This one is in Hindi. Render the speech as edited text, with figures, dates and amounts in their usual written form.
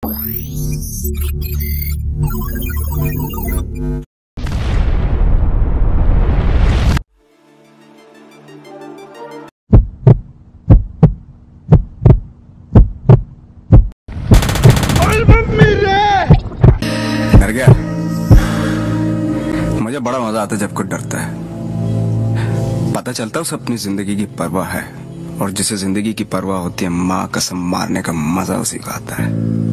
डर गया? मुझे बड़ा मजा आता है जब कोई डरता है। पता चलता है उसे अपनी जिंदगी की परवाह है, और जिसे जिंदगी की परवाह होती है माँ कसम मारने का मजा उसी को आता है।